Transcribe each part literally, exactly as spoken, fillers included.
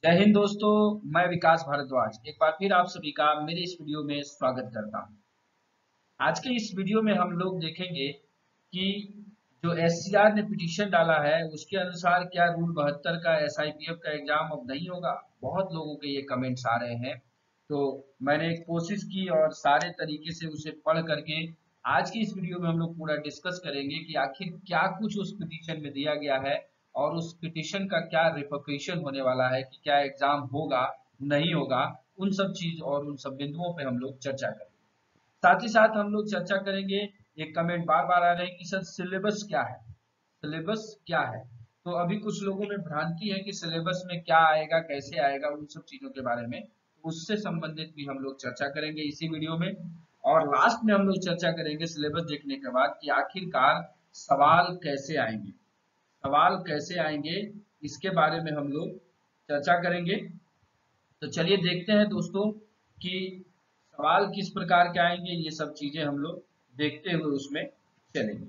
जय हिंद दोस्तों। मैं विकास भारद्वाज एक बार फिर आप सभी का मेरे इस वीडियो में स्वागत करता हूं। आज के इस वीडियो में हम लोग देखेंगे कि जो एससीआर ने पिटीशन डाला है उसके अनुसार क्या रूल बहत्तर का एसआईपीएफ का एग्जाम अब नहीं होगा। बहुत लोगों के ये कमेंट्स आ रहे हैं, तो मैंने कोशिश की और सारे तरीके से उसे पढ़ करके आज की इस वीडियो में हम लोग पूरा डिस्कस करेंगे कि आखिर क्या कुछ उस पिटीशन में दिया गया है और उस पिटीशन का क्या रिपरकशन होने वाला है, कि क्या एग्जाम होगा नहीं होगा। उन सब चीज और उन सब बिंदुओं पे हम लोग चर्चा करेंगे। साथ ही साथ हम लोग चर्चा करेंगे, एक कमेंट बार बार आ रहे हैं कि सर सिलेबस क्या है, सिलेबस क्या है। तो अभी कुछ लोगों में भ्रांति है कि सिलेबस में क्या आएगा, कैसे आएगा, उन सब चीजों के बारे में उससे संबंधित भी हम लोग चर्चा करेंगे इसी वीडियो में। और लास्ट में हम लोग चर्चा करेंगे सिलेबस देखने के बाद कि आखिरकार सवाल कैसे आएंगे, सवाल कैसे आएंगे इसके बारे में हम लोग चर्चा करेंगे। तो चलिए देखते हैं दोस्तों कि सवाल किस प्रकार के आएंगे, ये सब चीजें हम लोग देखते हुए उसमें चलेंगे।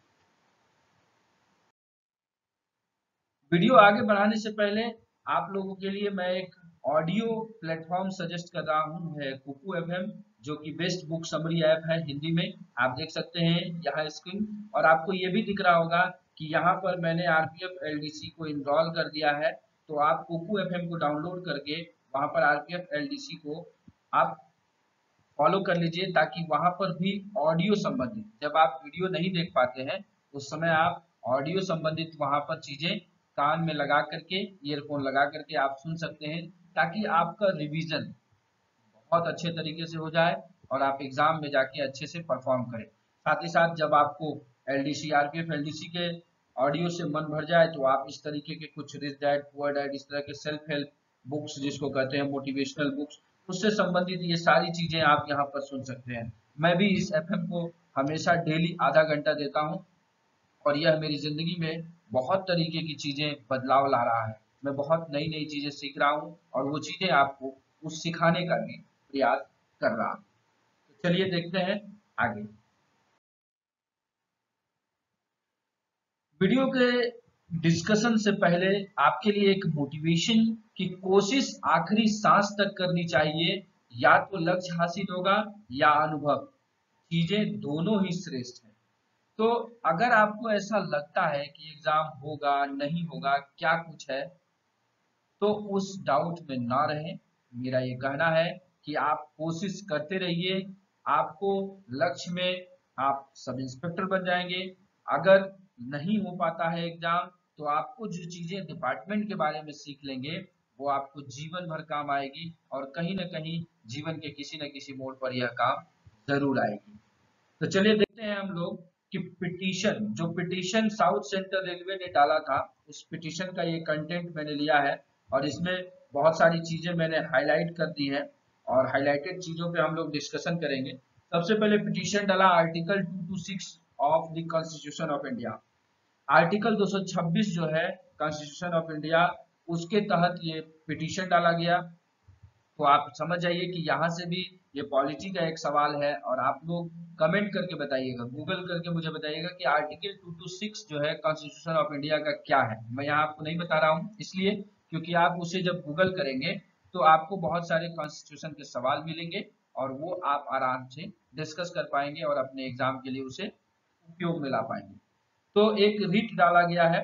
वीडियो आगे बढ़ाने से पहले आप लोगों के लिए मैं एक ऑडियो प्लेटफॉर्म सजेस्ट कर रहा हूं, है कुकू एफएम, जो कि बेस्ट बुक समरी ऐप है हिंदी में। आप देख सकते हैं यहाँ स्क्रीन, और आपको ये भी दिख रहा होगा कि यहाँ पर मैंने आरपीएफ एलडीसी को इनरोल कर दिया है। तो आप कुकू एफएम को डाउनलोड करके वहां पर आरपीएफ एलडीसी को आप फॉलो कर लीजिए, ताकि वहां पर भी ऑडियो संबंधित, जब आप वीडियो नहीं देख पाते हैं उस समय आप ऑडियो संबंधित वहां पर चीजें कान में लगा करके, ईयरफोन लगा करके आप सुन सकते हैं, ताकि आपका रिवीजन बहुत अच्छे तरीके से हो जाए और आप एग्जाम में जाके अच्छे से परफॉर्म करें। साथ ही साथ जब आपको एलडीसी, आरपीएफ एलडीसी के ऑडियो से मन भर जाए तो आप इस तरीके के कुछ रिच डैड पुअर डैड, इस तरह के सेल्फ हेल्प बुक्स जिसको कहते हैं मोटिवेशनल बुक्स, उससे संबंधित ये सारी चीजें आप यहाँ पर सुन सकते हैं। मैं भी इस एफएम को हमेशा डेली आधा घंटा देता हूँ और यह मेरी जिंदगी में बहुत तरीके की चीजें बदलाव ला रहा है। मैं बहुत नई नई चीजें सीख रहा हूँ और वो चीजें आपको उस सिखाने का भी प्रयास कर रहा हूँ। तो चलिए देखते हैं आगे। वीडियो के डिस्कशन से पहले आपके लिए एक मोटिवेशन की कोशिश आखिरी सांस तक करनी चाहिए। या तो लक्ष्य हासिल होगा या अनुभव, चीजें दोनों ही श्रेष्ठ है। तो अगर आपको ऐसा लगता है कि एग्जाम होगा नहीं होगा क्या कुछ है, तो उस डाउट में ना रहें। मेरा ये कहना है कि आप कोशिश करते रहिए, आपको लक्ष्य में आप सब इंस्पेक्टर बन जाएंगे। अगर नहीं हो पाता है एग्जाम, तो आपको जो चीजें डिपार्टमेंट के बारे में सीख लेंगे वो आपको जीवन भर काम आएगी, और कहीं ना कहीं जीवन के किसी न किसी मोड़ पर यह काम जरूर आएगी। तो चलिए देखते हैं हम लोग कि पिटीशन, जो पिटीशन साउथ सेंट्रल रेलवे ने डाला था, उस पिटीशन का ये कंटेंट मैंने लिया है और इसमें बहुत सारी चीजें मैंने हाईलाइट कर दी है और हाईलाइटेड चीजों पे हम लोग डिस्कशन करेंगे। सबसे पहले पिटीशन डाला article two two six of the constitution of India. Article दो सौ छब्बीस जो है कॉन्स्टिट्यूशन ऑफ इंडिया, उसके तहत ये पिटीशन डाला गया। तो आप समझ जाइए कि यहाँ से भी ये पॉलिटी का एक सवाल है, और आप लोग कमेंट करके बताइएगा, गूगल करके मुझे बताइएगा कि आर्टिकल टू टू सिक्स जो है कॉन्स्टिट्यूशन ऑफ इंडिया का क्या है। मैं यहाँ आपको नहीं बता रहा हूँ इसलिए क्योंकि आप उसे जब गूगल करेंगे तो आपको बहुत सारे कॉन्स्टिट्यूशन के सवाल मिलेंगे और वो आप आराम से डिस्कस कर पाएंगे और अपने एग्जाम के लिए उसे उपयोग में ला पाएंगे। तो एक रिट डाला गया है।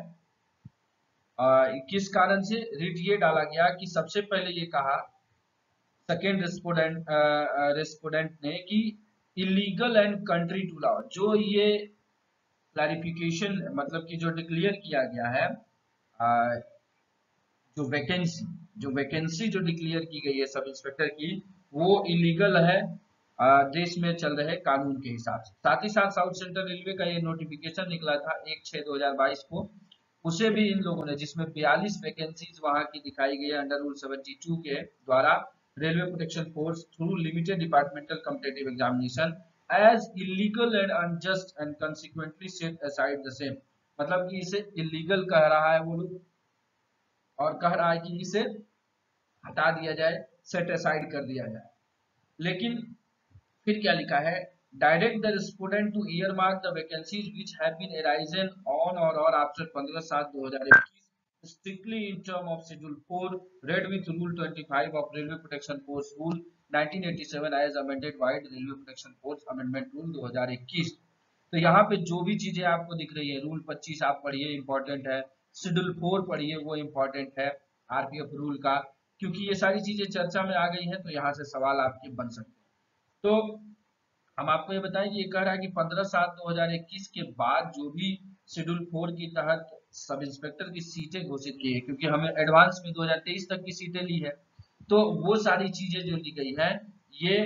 आ, किस कारण से रिट ये डाला गया कि सबसे पहले ये कहा सेकेंड रेस्पोंडेंट रेस्पोंडेंट ने कि illegal and contrary to law, जो ये क्लैरिफिकेशन मतलब कि जो डिक्लेयर किया गया है, uh, जो वैकेंसी जो वैकेंसी जो डिक्लेयर की गई है सब इंस्पेक्टर की, वो इलीगल है uh, देश में चल रहे कानून के हिसाब से। साथ ही साथ साउथ सेंट्रल रेलवे का ये नोटिफिकेशन निकला था एक छह दो हजार बाईस को, उसे भी इन लोगों ने, जिसमें बयालीस वैकेंसीज वहां की दिखाई गई है अंडर रूल बहत्तर के द्वारा, railway protection force through limited departmental competitive examination as illegal and unjust and consequently set aside the same. मतलब कि इसे इलीगल कह रहा है वो लोग और कह रहा है कि इसे हटा दिया जाए, सेट असाइड कर दिया जाए। लेकिन फिर क्या लिखा है, direct the respondent to ear mark the vacancies which have been arisen on और और आफ्टर पंद्रह सात दो हजार इक्कीस strictly in term of Schedule four, read with Rule twenty-five of Railway Protection Force Rule nineteen eighty-seven as amended by Railway Protection Force Amendment Rule दो हज़ार इक्कीस। तो यहाँ पे जो भी चीजें आपको दिख रही है, रूल पच्चीस आप पढ़िए, इंपॉर्टेंट है, शेड्यूल फोर पढ़िए, वो इंपॉर्टेंट है आरपीएफ रूल का, क्योंकि ये सारी चीजें चर्चा में आ गई हैं, तो यहाँ से सवाल आपके बन सकते हैं। तो हम आपको ये बताएं कि ये कह रहा है कि पंद्रह सात दो हज़ार इक्कीस के बाद जो भी शेड्यूल फोर के तहत सब इंस्पेक्टर की सीटें घोषित की है, क्योंकि हमें एडवांस में दो हज़ार तेईस तक की सीटें ली है, तो वो सारी चीजें जो ली गई है, ये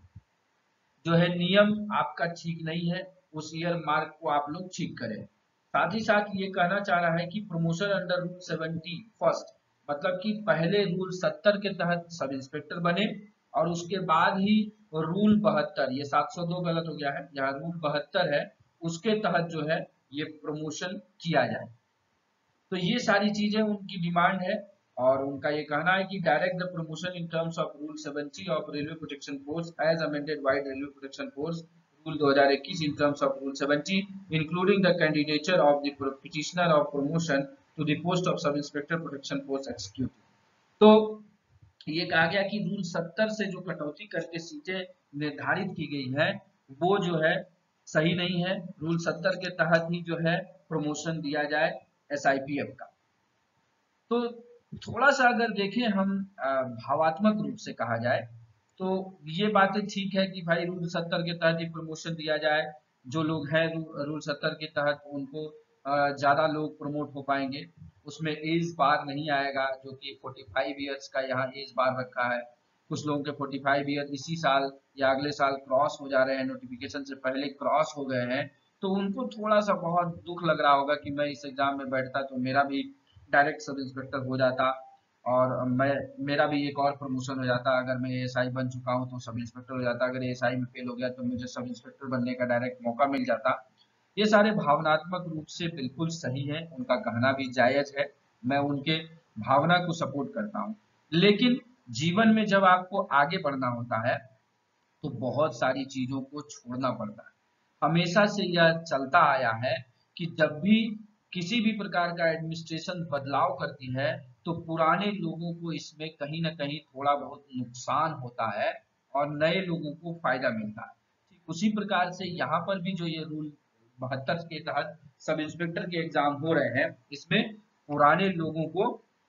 जो है नियम आपका ठीक नहीं है, उस ईयर मार्क को आप लोग ठीक करें। साथ ही साथ ये कहना चाह रहा है कि promotion under rule seventy first, मतलब कि पहले रूल सत्तर के तहत सब इंस्पेक्टर बने और उसके बाद ही रूल बहत्तर, ये सात सौ दो गलत हो गया है, यहाँ रूल बहत्तर है, उसके तहत जो है ये प्रमोशन किया जाए। तो ये सारी चीजें उनकी डिमांड है, और उनका ये कहना है कि direct the promotion in terms of rule seventy of railway protection force as amended by railway protection force rule दो हज़ार इक्कीस in terms of rule seventy including the candidature of the petitioner of promotion to the post of sub inspector protection force executive. तो ये कहा गया कि rule सत्तर से जो कटौती करके सीटें निर्धारित की गई है, वो जो है सही नहीं है, रूल सत्तर के तहत ही जो है प्रमोशन दिया जाए एसआईपीएफ का। तो थोड़ा सा अगर देखें हम भावात्मक रूप से कहा जाए, तो ये बातें ठीक है कि भाई रूल सत्तर के तहत ही प्रमोशन दिया जाए, जो लोग हैं रूल सत्तर के तहत उनको ज्यादा लोग प्रमोट हो पाएंगे, उसमें एज बार नहीं आएगा, जो कि पैंतालीस इयर्स का यहाँ एज बार रखा है। कुछ लोगों के पैंतालीस ईयर इसी साल या अगले साल क्रॉस हो जा रहे हैं, नोटिफिकेशन से पहले क्रॉस हो गए हैं, तो उनको थोड़ा सा बहुत दुख लग रहा होगा कि मैं इस एग्जाम में बैठता तो मेरा भी डायरेक्ट सब इंस्पेक्टर हो जाता, और मैं मेरा भी एक और प्रमोशन हो जाता, अगर मैं एएसआई बन चुका हूं तो सब इंस्पेक्टर हो जाता, अगर एएसआई में फेल हो गया तो मुझे सब इंस्पेक्टर बनने का डायरेक्ट मौका मिल जाता। ये सारे भावनात्मक रूप से बिल्कुल सही है, उनका कहना भी जायज है, मैं उनके भावना को सपोर्ट करता हूँ। लेकिन जीवन में जब आपको आगे बढ़ना होता है तो बहुत सारी चीजों को छोड़ना पड़ता है। हमेशा से यह चलता आया है कि जब भी किसी भी प्रकार का एडमिनिस्ट्रेशन बदलाव करती है तो पुराने लोगों को इसमें कहीं ना कहीं थोड़ा बहुत नुकसान होता है और नए लोगों को फायदा मिलता है। ठीक उसी प्रकार से यहाँ पर भी जो ये रूल बहत्तर के तहत सब इंस्पेक्टर के एग्जाम हो रहे हैं, इसमें पुराने लोगों को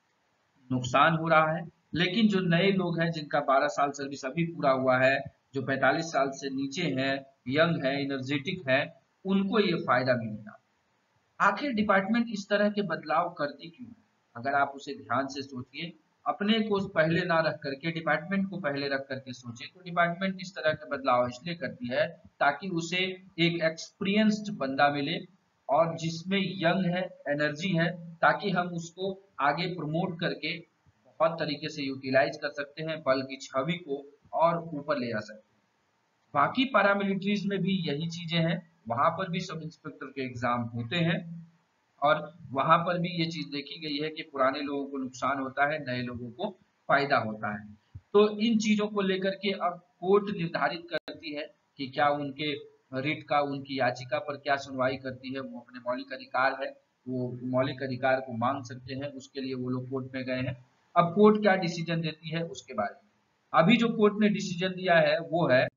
नुकसान हो रहा है, लेकिन जो नए लोग हैं जिनका बारह साल सर्विस अभी पूरा हुआ है, जो पैंतालीस साल से नीचे हैं, यंग है, एनर्जेटिक है, उनको ये फायदा मिलेगा। आखिर डिपार्टमेंट इस तरह के बदलाव करती क्यों है? अगर आप उसे ध्यान से सोचिए, अपने को पहले ना रख करके डिपार्टमेंट को पहले रख करके सोचे, तो डिपार्टमेंट इस तरह के बदलाव इसलिए करती है ताकि उसे एक एक्सपीरियंस्ड बंदा मिले और जिसमें यंग है, एनर्जी है, ताकि हम उसको आगे प्रमोट करके बहुत तरीके से यूटिलाइज कर सकते हैं, बल की छवि को और ऊपर ले जा सकते हैं। बाकी पैरामिलिट्रीज में भी यही चीजें हैं, वहां पर भी सब इंस्पेक्टर के एग्जाम होते हैं और वहां पर भी ये चीज देखी गई है कि पुराने लोगों को नुकसान होता है, नए लोगों को फायदा होता है। तो इन चीजों को लेकर के अब कोर्ट निर्धारित करती है कि क्या उनके रिट का, उनकी याचिका पर क्या सुनवाई करती है, वो अपने मौलिक अधिकार है, वो मौलिक अधिकार को मांग सकते हैं, उसके लिए वो लोग कोर्ट में गए हैं। अब कोर्ट क्या डिसीजन देती है उसके बारे में, अभी जो कोर्ट ने डिसीजन दिया है वो है,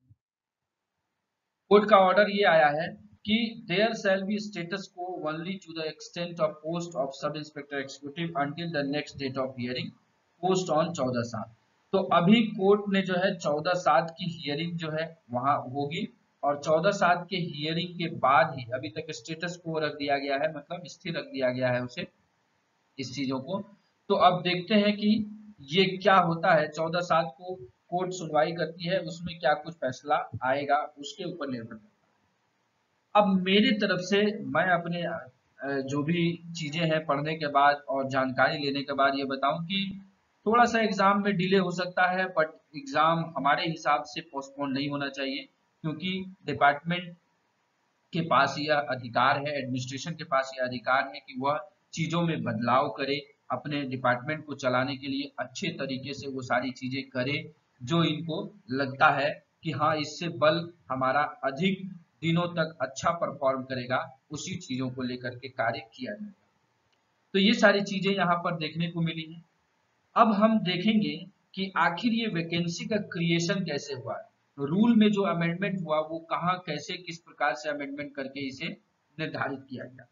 कोर्ट का ऑर्डर ये आया है कि there shall be status quo only to the extent of post of sub inspector executive until the next date of hearing post on चौदह सात। तो अभी कोर्ट ने जो है चौदह सात की हियरिंग जो है वहां होगी, और चौदह सात के हियरिंग के बाद ही, अभी तक स्टेटस को रख दिया गया है, मतलब स्थिर रख दिया गया है उसे, इस चीजों को। तो अब देखते हैं कि ये क्या होता है, चौदह सात को कोर्ट सुनवाई करती है, उसमें क्या कुछ फैसला आएगा उसके ऊपर निर्भर करता है। अब मेरी तरफ से मैं अपने जो भी चीजें हैं पढ़ने के बाद और जानकारी लेने के बाद ये बताऊं कि थोड़ा सा एग्जाम में डिले हो सकता है, बट एग्जाम हमारे हिसाब से पोस्टपोन नहीं होना चाहिए, क्योंकि डिपार्टमेंट के पास यह अधिकार है, एडमिनिस्ट्रेशन के पास यह अधिकार है कि वह चीजों में बदलाव करे, अपने डिपार्टमेंट को चलाने के लिए अच्छे तरीके से वो सारी चीजें करे जो इनको लगता है कि हाँ इससे बल हमारा अधिक दिनों तक अच्छा परफॉर्म करेगा, उसी चीजों को लेकर के कार्य किया जाएगा। तो ये सारी चीजें यहाँ पर देखने को मिली है। अब हम देखेंगे कि आखिर ये वैकेंसी का क्रिएशन कैसे हुआ है, रूल में जो अमेंडमेंट हुआ वो कहाँ कैसे किस प्रकार से अमेंडमेंट करके इसे निर्धारित किया गया।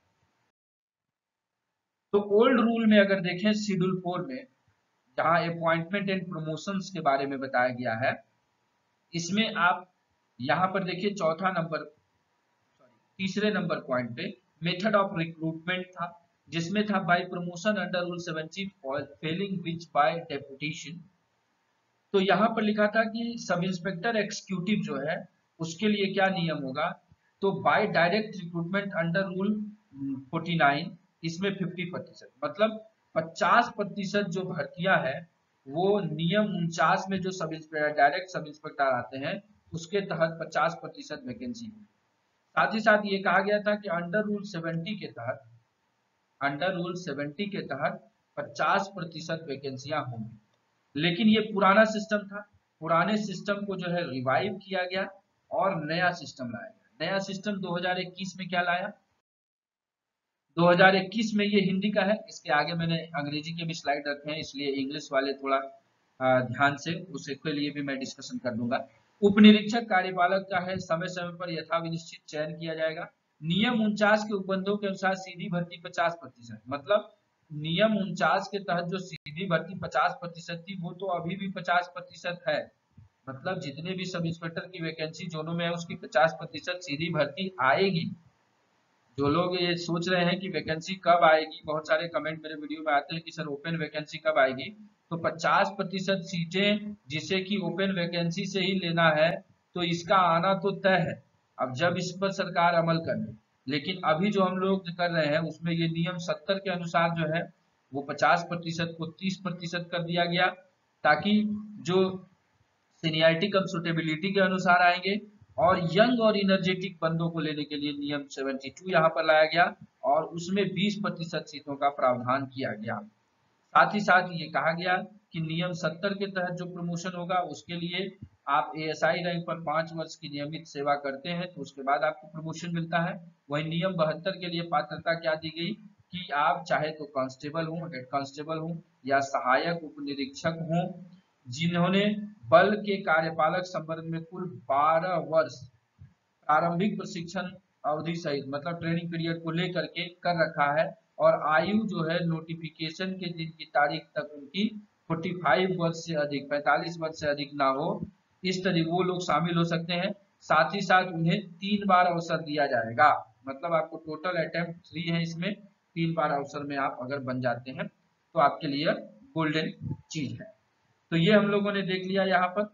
तो ओल्ड रूल में अगर देखें शेड्यूल फोर में, जहां अपॉइंटमेंट एंड प्रमोशंस के बारे में बताया गया है, इसमें आप यहां पर देखिए चौथा नंबर सॉरी तीसरे नंबर पॉइंट पे मेथड ऑफ रिक्रूटमेंट था, जिसमें था by promotion under rule seventy failing which by deputation. तो यहाँ पर लिखा था कि सब इंस्पेक्टर एक्सिक्यूटिव जो है उसके लिए क्या नियम होगा, तो by direct recruitment under rule forty nine, इसमें फिफ्टी प्रतिशत मतलब पचास प्रतिशत जो भर्तियां है वो नियम उनचास में जो sub inspector direct sub inspector आते हैं उसके तहत पचास प्रतिशत वैकेंसी होगी। साथ ही साथ ये कहा गया था कि अंडर रूल सेवेंटी के तहत अंडर रूल सेवेंटी के तहत पचास प्रतिशत वैकेंसियां होंगी। लेकिन ये पुराना सिस्टम था, पुराने सिस्टम को जो है रिवाइव किया गया और नया सिस्टम लाया गया। नया सिस्टम दो हज़ार इक्कीस में क्या लाया, दो हज़ार इक्कीस में, ये हिंदी का है, इसके आगे मैंने अंग्रेजी के भी स्लाइड रखे हैं, इसलिए इंग्लिश वाले थोड़ा ध्यान से उसके लिए भी मैं डिस्कशन कर दूंगा। उप निरीक्षक कार्यपालक का है, समय समय पर यथा विनिश्चित चयन किया जाएगा। नियम उनचास के उपबंधों के अनुसार सीधी भर्ती पचास प्रतिशत, मतलब नियम उनचास के तहत जो सीधी भर्ती पचास प्रतिशत थी वो तो अभी भी पचास प्रतिशत है, मतलब जितने भी सब इंस्पेक्टर की वैकेंसी जोनों में है उसकी पचास प्रतिशत सीधी भर्ती आएगी। जो लोग ये सोच रहे हैं कि वैकेंसी कब आएगी, बहुत सारे कमेंट मेरे वीडियो में आते हैं कि सर ओपन वैकेंसी कब आएगी, तो पचास प्रतिशत सीटें जिसे कि ओपन वैकेंसी से ही लेना है तो इसका आना तो तय है, अब जब इस पर सरकार अमल कर ले। लेकिन अभी जो हम लोग कर रहे हैं उसमें ये नियम सत्तर के अनुसार जो है वो पचास प्रतिशत को तीस प्रतिशत कर दिया गया, ताकि जो सीनियरिटी कम सुटेबिलिटी के अनुसार आएंगे और यंग और इनर्जेटिक बंदों को लेने के लिए नियम बहत्तर यहाँ पर लाया गया और उसमें बीस प्रतिशत सीटों का प्रावधान किया गया। साथ ही साथ ये कहा गया कि नियम सत्तर के तहत जो प्रमोशन होगा उसके लिए आप एएसआई रैंक पर पांच वर्ष की नियमित सेवा करते हैं तो उसके बाद आपको प्रमोशन मिलता है। वही नियम बहत्तर के लिए पात्रता क्या दी गई कि आप चाहे तो कांस्टेबल हो, हेड कांस्टेबल हो या सहायक उप निरीक्षक हो, जिन्होंने बल के कार्यपालक संवर्ग में कुल बारह वर्ष प्रारंभिक प्रशिक्षण अवधि सहित मतलब ट्रेनिंग पीरियड को लेकर के कर रखा है और आयु जो है नोटिफिकेशन के दिन की तारीख तक उनकी पैंतालीस वर्ष से अधिक पैंतालीस वर्ष से अधिक ना हो, इस तरह वो लोग शामिल हो सकते हैं। साथ ही साथ उन्हें तीन बार अवसर दिया जाएगा, मतलब आपको टोटल अटेम्प्ट थ्री है, इसमें तीन बार अवसर में आप अगर बन जाते हैं तो आपके लिए गोल्डन चीज है। तो ये हम लोगों ने देख लिया यहाँ पर,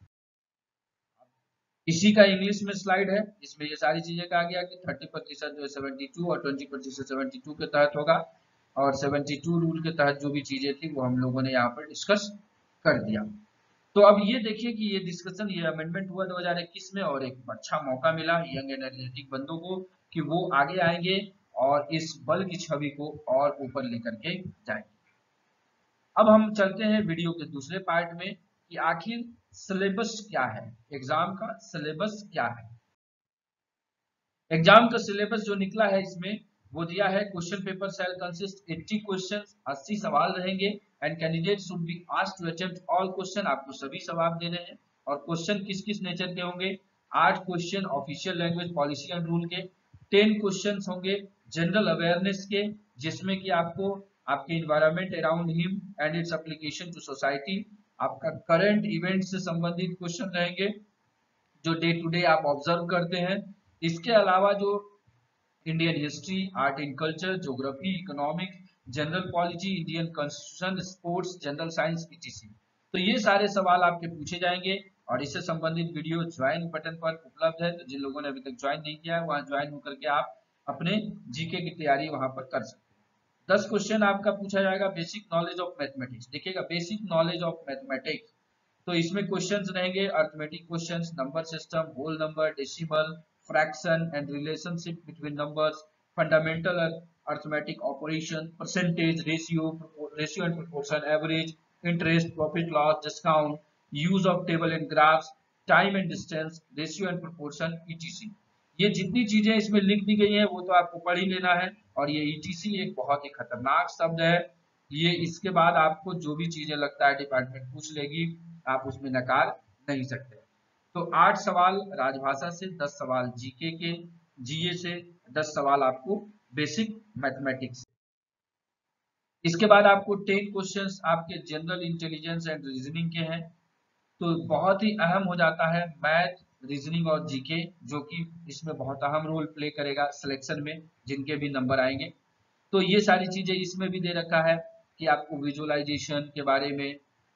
इसी का इंग्लिश में स्लाइड है, इसमें ये सारी चीजें कहा गया कि तीस प्रतिशत जो है बहत्तर और बीस प्रतिशत बहत्तर के तहत होगा और बहत्तर रूल के तहत जो भी चीजें थी वो हम लोगों ने यहाँ पर डिस्कस कर दिया। तो अब ये देखिए कि ये डिस्कशन ये अमेंडमेंट हुआ दो हज़ार इक्कीस में और एक अच्छा मौका मिला यंग एनर्जेटिक बंदों को कि वो आगे आएंगे और इस बल की छवि को और ऊपर लेकर के जाएंगे। अब हम चलते हैं वीडियो के दूसरे पार्ट में कि आखिर सिलेबस क्या है, एग्जाम का सिलेबस क्या है। एग्जाम का सिलेबस जो निकला है इसमें वो दिया है, क्वेश्चन पेपर शैल कंसिस्ट अस्सी क्वेश्चंस, अस्सी सवाल रहेंगे and candidate should be asked to attempt all question, आपको सभी सवाल देने हैं और क्वेश्चन किस किस नेचर के होंगे, आठ question official language policy and rule के, टेन क्वेश्चन होंगे जनरल अवेयरनेस के जिसमें कि आपको आपके environment around him and its application to society, आपका करंट इवेंट से संबंधित क्वेश्चन रहेंगे जो डे टू डे आप ऑब्जर्व करते हैं। इसके अलावा जो Indian history, art and culture, geography, economics, general polity, Indian constitution, sports, general science, etc, तो ये सारे सवाल आपके पूछे जाएंगे और इससे संबंधित वीडियो ज्वाइन बटन पर उपलब्ध है, तो जिन लोगों ने अभी तक ज्वाइन नहीं किया है वहां ज्वाइन होकर के आप अपने जीके की तैयारी वहां पर कर सकते हैं। दस क्वेश्चन आपका पूछा जाएगा बेसिक नॉलेज ऑफ मैथमेटिक्स, देखिएगा बेसिक नॉलेज ऑफ मैथमेटिक्स, तो इसमें क्वेश्चंस रहेंगे arithmetic questions, number system, whole number, decimal, fraction and relationship between numbers, fundamental arithmetic operation, percentage, ratio ratio and proportion, average, interest, profit loss, discount, use of table and graphs, time and distance, ratio and proportion, etc. ये जितनी चीजें इसमें लिख दी गई हैं वो तो आपको पढ़ ही लेना है और ये ईटीसी एक बहुत ही खतरनाक शब्द है। ये इसके बाद आपको जो भी चीजें लगता है डिपार्टमेंट पूछ लेगी, आप उसमें नकार नहीं सकते। तो आठ सवाल राजभाषा से, दस सवाल जीके के, जीए से, दस सवाल आपको बेसिक मैथमेटिक्स। इसके बाद आपको टेन क्वेश्चंस आपके जनरल इंटेलिजेंस एंड रीजनिंग के हैं। तो बहुत ही अहम हो जाता है मैथ, रीजनिंग और जीके, जो कि इसमें बहुत अहम रोल प्ले करेगा सिलेक्शन में, जिनके भी नंबर आएंगे। तो ये सारी चीजें इसमें भी दे रखा है कि आपको विजुअलाइजेशन के बारे में,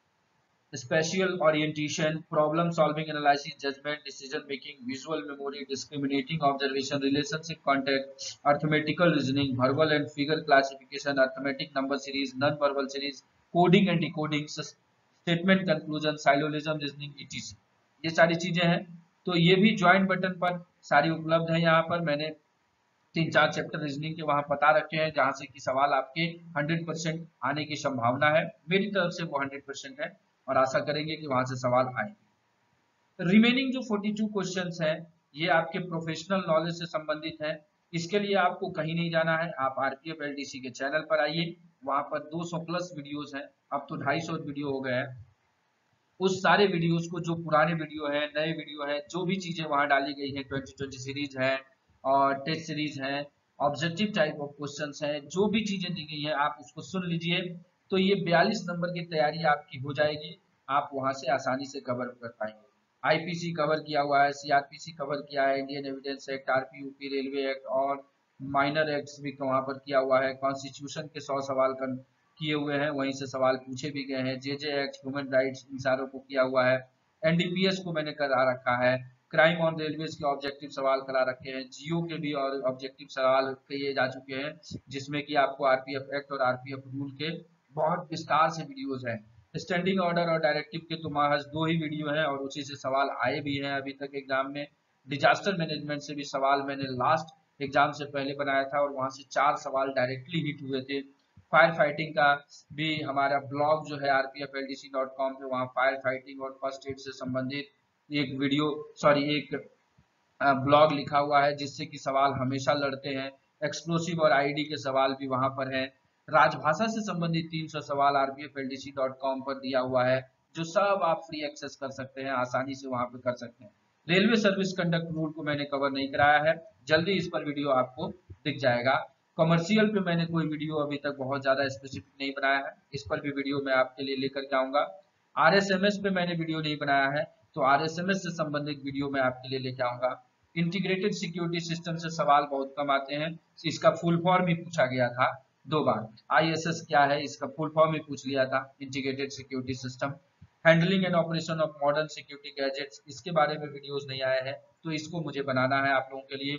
spatial orientation, problem solving, analysis, judgement, decision making, visual memory, discriminating observation, relationship contact, arithmetical reasoning, verbal and figure classification, arithmetic number series, non verbal series, coding and decoding, statement conclusion, syllogism reasoning, etc, ये सारी चीजें हैं। तो ये भी join button पर सारी उपलब्ध है। यहाँ पर मैंने तीन चार चैप्टर रीजनिंग के वहां बता रखे हैं, जहां से कि सवाल आपके हंड्रेड परसेंट आने की संभावना है। मेरी तरफ से वो हंड्रेड परसेंट है और आशा करेंगे कि वहां से सवाल आएंगे। रिमेनिंग जो बयालीस क्वेश्चंस हैं, ये आपके प्रोफेशनल नॉलेज से संबंधित है। इसके लिए आपको कहीं नहीं जाना है, आप आरपीएफ एलडीसी के चैनल पर आइए, वहां पर दो सौ प्लस वीडियोस हैं, अब तो ढाई सौ वीडियो हो गए हैं। उस सारे वीडियोस को, जो पुराने वीडियो है, नए वीडियो है, जो भी चीजें वहां डाली गई है, ट्वेंटी ट्वेंटी सीरीज है और टेस्ट सीरीज है, ऑब्जेक्टिव टाइप ऑफ क्वेश्चंस है, जो भी चीजें दी गई है आप उसको सुन लीजिए। तो ये बयालीस नंबर की तैयारी आपकी हो जाएगी, आप वहां से आसानी से कवर कर पाएंगे। आईपीसी कवर किया हुआ है, सीआरपीसी कवर किया है, Indian evidence act, RP UP railway act और माइनर एक्ट्स भी वहां पर किया हुआ है। कॉन्स्टिट्यूशन के सौ सवाल कर किए हुए हैं, वहीं से सवाल पूछे भी गए हैं। J J act, human rights, इन सारों को किया हुआ है। एनडीपीएस को मैंने करा रखा है, क्राइम ऑन रेलवेज के ऑब्जेक्टिव सवाल करा रखे हैं, जियो के भी और ऑब्जेक्टिव सवाल किए जा चुके हैं, जिसमें कि आपको आरपीएफ एक्ट और आरपीएफ रूल के बहुत विस्तार से वीडियोज हैं। स्टैंडिंग ऑर्डर और डायरेक्टिव के तो महज दो ही वीडियो हैं और उसी से सवाल आए भी हैं अभी तक एग्जाम में। डिजास्टर मैनेजमेंट से भी सवाल मैंने लास्ट एग्जाम से पहले बनाया था और वहां से चार सवाल डायरेक्टली हिट हुए थे। फायर फाइटिंग का भी हमारा ब्लॉग जो है आरपीएफ एलडीसी डॉट कॉम पे, वहाँ फायर फाइटिंग और फर्स्ट एड से संबंधित एक वीडियो सॉरी एक ब्लॉग लिखा हुआ है, जिससे कि सवाल हमेशा लड़ते हैं। एक्सप्लोसिव और आईडी के सवाल भी वहां पर हैं। राजभाषा से संबंधित तीन सौ सवाल आरपीएफ एलडीसी डॉट कॉम पर दिया हुआ है, जो सब आप फ्री एक्सेस कर सकते हैं, आसानी से वहां पर कर सकते हैं। रेलवे सर्विस कंडक्ट रूल को मैंने कवर नहीं कराया है, जल्दी इस पर वीडियो आपको दिख जाएगा। कमर्शियल पे मैंने कोई वीडियो अभी तक बहुत ज्यादा स्पेसिफिक नहीं बनाया है, इस पर भी वीडियो मैं आपके लिए लेकर के आऊंगा। आरएसएमएस पे मैंने वीडियो नहीं बनाया है, तो आरएसएमएस से संबंधित वीडियो मैं आपके लिए लेकर आऊंगा। इंटीग्रेटेड सिक्योरिटी सिस्टम से सवाल बहुत कम आते हैं, इसका फुल फॉर्म भी पूछा गया था दो बार। आईएसएस क्या है, इसका फुल फॉर्म भी पूछ लिया था, integrated security system. Handling and operation of modern security gadgets, इसके बारे में वीडियोस नहीं आए हैं, तो इसको मुझे बनाना है आप लोगों के लिए।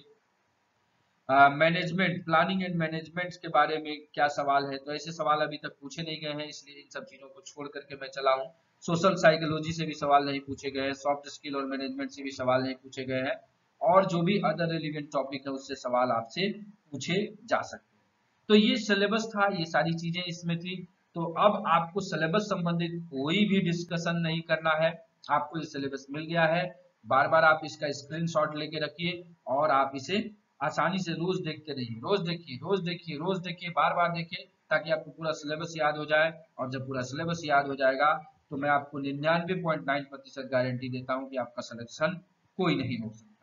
मैनेजमेंट, प्लानिंग एंड मैनेजमेंट के बारे में क्या सवाल है, तो ऐसे सवाल अभी तक पूछे नहीं गए हैं, इसलिए इन सब चीजों को छोड़ करके मैं चला हूँ। सोशल साइकोलॉजी से भी सवाल नहीं पूछे गए हैं, सॉफ्ट स्किल और मैनेजमेंट से भी सवाल नहीं पूछे गए हैं, और जो भी अदर रिलेवेंट टॉपिक है उससे सवाल आपसे पूछे जा सकते हैं। तो ये सिलेबस था, ये सारी चीजें इसमें थी। तो अब आपको सिलेबस संबंधित कोई भी डिस्कशन नहीं करना है, आपको ये सिलेबस मिल गया है। बार बार आप इसका स्क्रीनशॉट लेके रखिए और आप इसे आसानी से रोज देखते रहिए, रोज देखिए रोज देखिए रोज देखिए, बार बार देखिए, ताकि आपको पूरा सिलेबस याद हो जाए। और जब पूरा सिलेबस याद हो जाएगा तो मैं आपको निन्यानवे पॉइंट नाइन प्रतिशत गारंटी देता हूं कि आपका सिलेक्शन कोई नहीं हो सकता।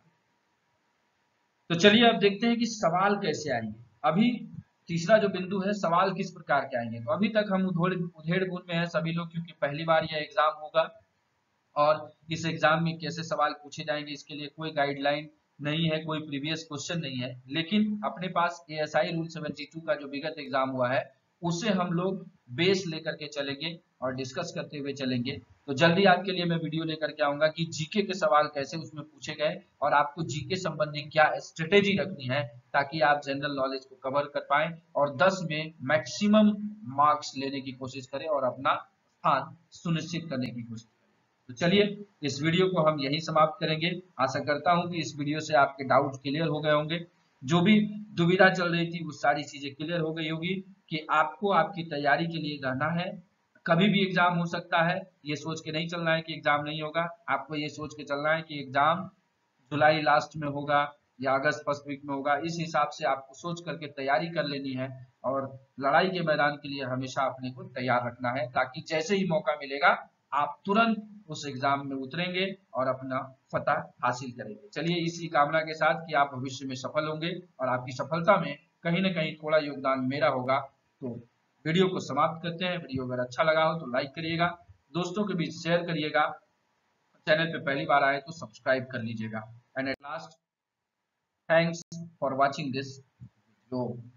तो चलिए अब देखते हैं कि सवाल कैसे आएंगे। अभी तीसरा जो बिंदु है, सवाल किस प्रकार के आएंगे। तो अभी तक हम उधेड़ उधेड़ बुन में है सभी लोग, क्योंकि पहली बार यह एग्जाम होगा और इस एग्जाम में कैसे सवाल पूछे जाएंगे इसके लिए कोई गाइडलाइन नहीं है, कोई प्रीवियस क्वेश्चन नहीं है। लेकिन अपने पास एएसआई रूल बहत्तर का जो विगत एग्जाम हुआ है, उसे हम लोग बेस लेकर के चलेंगे और डिस्कस करते हुए चलेंगे। तो जल्दी आपके लिए मैं वीडियो लेकर के आऊंगा कि जीके के सवाल कैसे उसमें पूछे गए और आपको जीके संबंधी क्या स्ट्रेटेजी रखनी है, ताकि आप जनरल नॉलेज को कवर कर पाए और दस में मैक्सिमम मार्क्स लेने की कोशिश करें और अपना स्थान सुनिश्चित करने की कोशिश। तो चलिए इस वीडियो को हम यही समाप्त करेंगे। आशा करता हूं कि इस वीडियो से आपके डाउट क्लियर हो गए होंगे, जो भी दुविधा चल रही थी वो सारी चीजें क्लियर हो गई होगी कि आपको आपकी तैयारी के लिए रहना है। कभी भी एग्जाम हो सकता है, ये सोच के नहीं चलना है कि एग्जाम नहीं होगा, आपको ये सोच के चलना है कि एग्जाम जुलाई लास्ट में होगा या अगस्त फर्स्ट वीक में होगा, इस हिसाब से आपको सोच करके तैयारी कर लेनी है और लड़ाई के मैदान के लिए हमेशा अपने को तैयार रखना है, ताकि जैसे ही मौका मिलेगा आप तुरंत उस एग्जाम में उतरेंगे और अपना फतह हासिल करेंगे। चलिए इसी कामना के साथ कि आप भविष्य में सफल होंगे और आपकी सफलता में कहीं ना कहीं थोड़ा योगदान मेरा होगा। तो वीडियो को समाप्त करते हैं। वीडियो अगर अच्छा लगा हो तो लाइक करिएगा, दोस्तों के बीच शेयर करिएगा, चैनल पे पहली बार आए तो सब्सक्राइब कर लीजिएगा। And at last, thanks for watching this video.